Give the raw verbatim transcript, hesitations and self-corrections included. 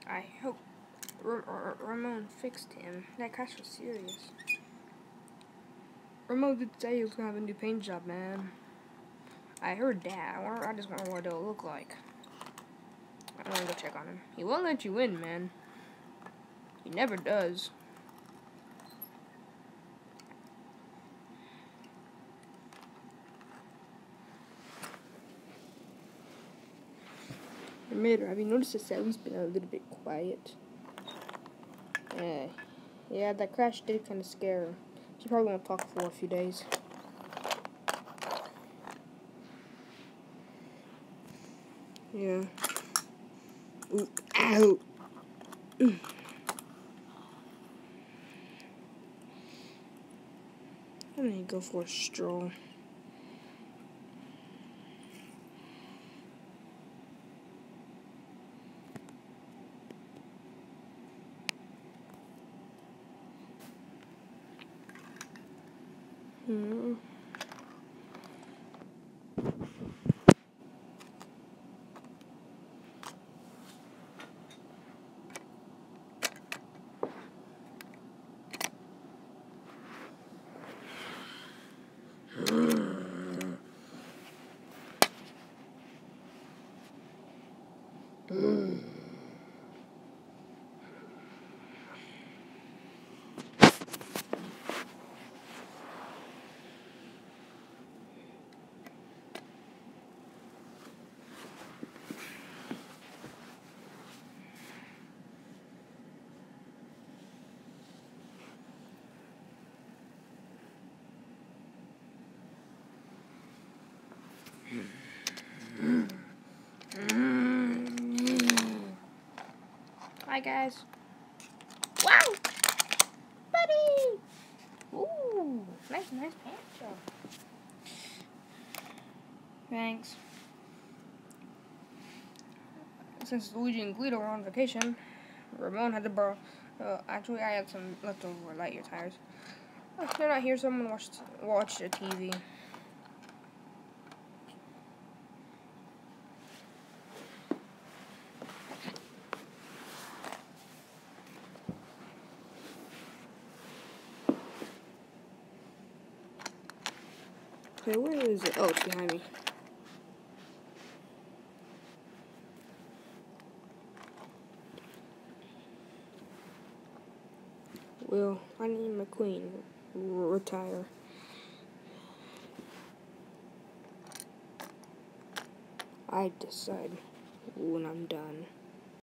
I hope R R Ramon fixed him. That crash was serious. Ramon did say he was gonna have a new paint job, man. I heard that. I, wonder, I just wonder what it'll look like. I wanna go check on him. He won't let you in, man. He never does. Mater, have you noticed the sound's been a little bit quiet? Yeah, yeah, that crash did kind of scare her. She probably won't talk for a few days. Yeah. Ooh, ow! Mm. I'm gonna go for a stroll. Hmm. Mm. Hi guys. Wow! Buddy! Ooh, nice, nice paint job. Thanks. Since Luigi and Guido were on vacation, Ramon had to borrow. Uh, actually, I had some leftover Lightyear tires. Oh, they're not here, so I'm gonna watch watch the T V. Okay, where is it? Oh, it's behind me. Well, I need my queen retire. I decide when I'm done.